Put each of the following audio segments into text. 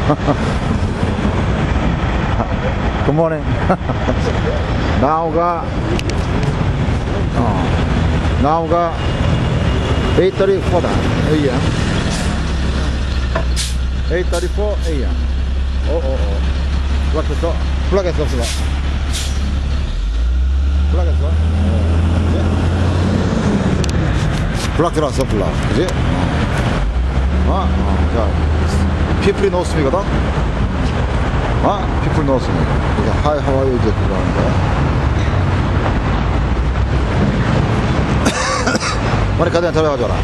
Good morning. Now가 8:34다. AM. 8:34 AM. 플락했어? 플락했어, 없어? 플락했어? 플락 들어왔어, 플락. 그지? 자, 피플이 넣었습니거든? 피플 넣었습니다. 이제 하이, 하와이 이제 그거 하는 거야. 머리 가드에 들어가줘라.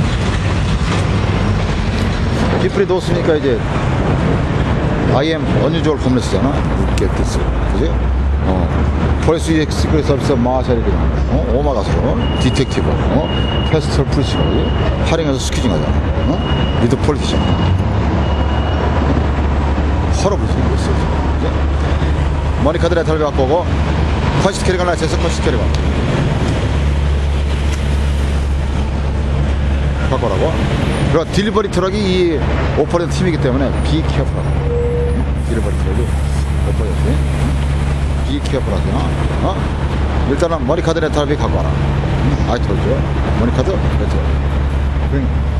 피플이 넣었으니까 이제 I am unusual homeless잖아. Get this. 그지? Police Secret Service 마샬이 그냥, 오마가서, 디텍티브, 패스트럴 프리시가, 할인해서 스퀴징 하잖아. 리드 폴리티션. 허러블 생겼어. 머니카드에 달려 갖고 오고, 컷시트 캐리가 나있어서 컷시트 캐리가. 갖고 오라고. 그리고 딜리버리 트럭이 이 오퍼레이터 팀이기 때문에 비 케어풀하고. 딜리버리 트럭이 오퍼레이터. 비 케어풀하잖아. 일단은 머니카드 레터비 갖고 와라. 아이 톨죠. 머니카드 레터.